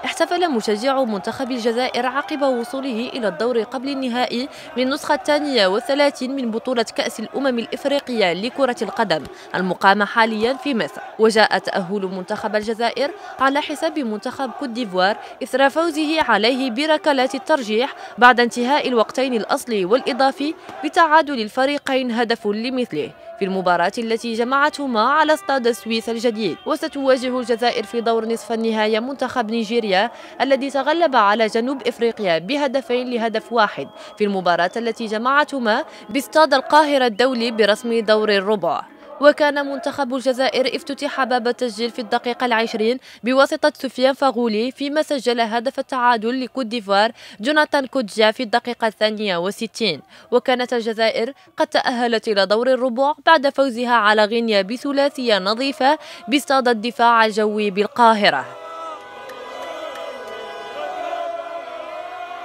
احتفل مشجعو منتخب الجزائر عقب وصوله إلى الدور قبل النهائي للنسخة 32 من بطولة كأس الأمم الإفريقية لكرة القدم المقامة حاليا في مصر. وجاء تأهل منتخب الجزائر على حساب منتخب كوت ديفوار إثر فوزه عليه بركلات الترجيح بعد انتهاء الوقتين الأصلي والإضافي بتعادل الفريقين هدف لمثله في المباراة التي جمعتهما على استاد السويس الجديد. وستواجه الجزائر في دور نصف النهائي منتخب نيجيريا الذي تغلب على جنوب إفريقيا بهدفين لهدف واحد في المباراة التي جمعتهما باستاد القاهرة الدولي برسم دور الربع. وكان منتخب الجزائر افتتح باب التسجيل في الدقيقة 20 بواسطة سفيان فغولي، فيما سجل هدف التعادل لكوت ديفوار جوناثان كودجا في الدقيقة 62. وكانت الجزائر قد تأهلت إلى دور الربع بعد فوزها على غينيا بثلاثية نظيفة باستاد الدفاع الجوي بالقاهرة.